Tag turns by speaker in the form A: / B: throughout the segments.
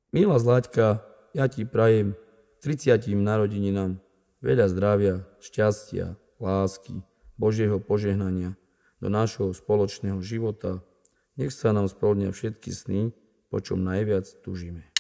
A: Milá Zlaťka, ja ti prajem 30 narodeninám veľa zdravia, šťastia, lásky, Božieho požehnania do nášho spoločného života. Nech sa nám splnia všetky sny, po čom najviac túžime.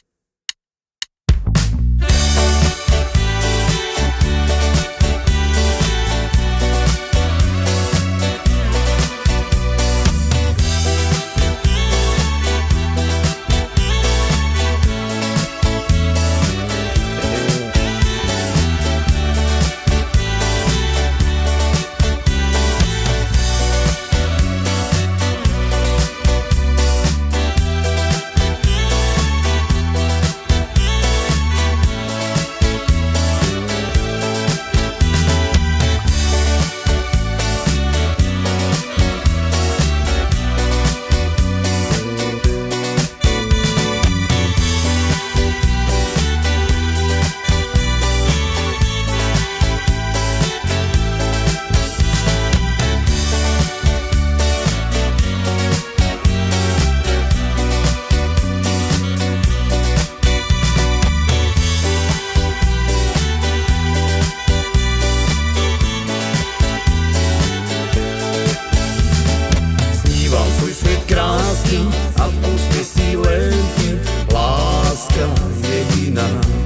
A: A v úsme si len ty, láska jediná.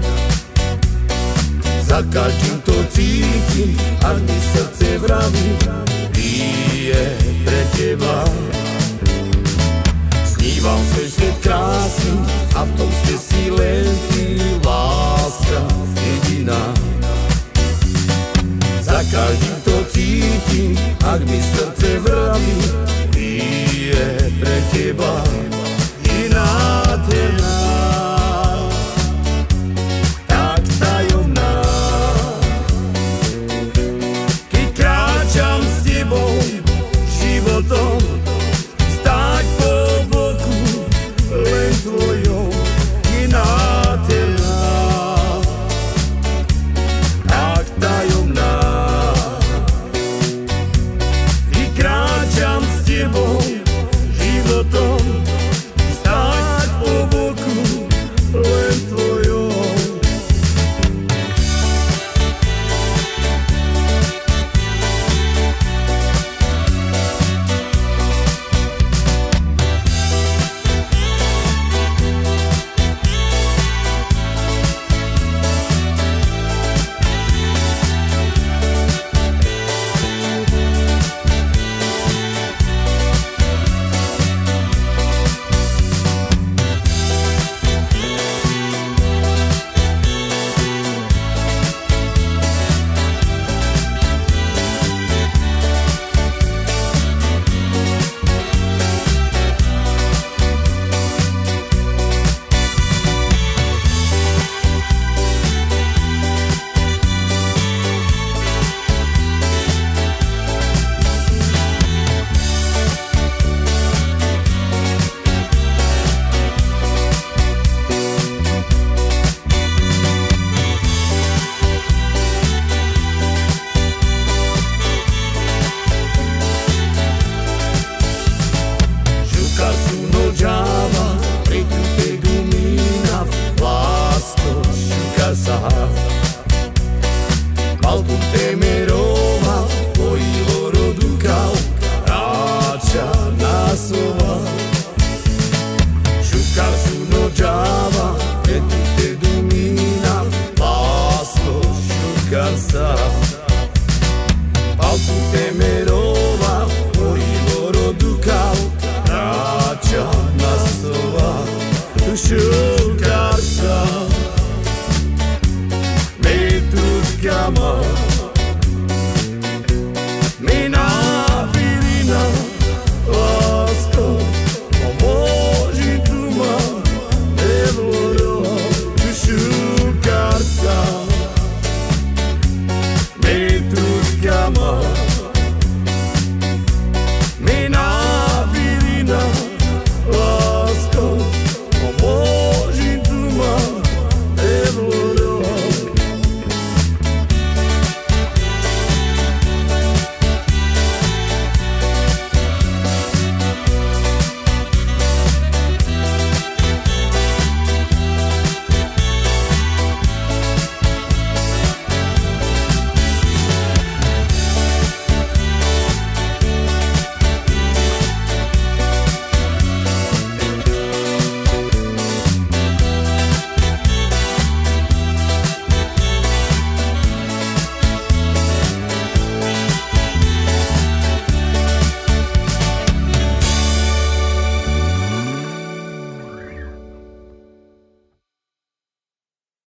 A: Za každým to cítim, ak mi srdce vraví, bije pre teba. Snívam svoj svet krásny a v tom ste si len ty, láska jediná. Za každým to cítim, ak mi srdce vraví, bije pre teba i nádherná, tak tajomná. Keď kráčam s tebou životom, stáť po boku len tvojom, i nádherná, tak tajomná. I kráčam s tebou životom, stáť po boku len tvojom. Mal tu temerova, pojilo rodukav, ráča na slova. Šukar su nođava, etu te dumina, lásko šukar sa. Mal tu temerova, pojilo rodukav, ráča na slova. Šukar sa. Come on.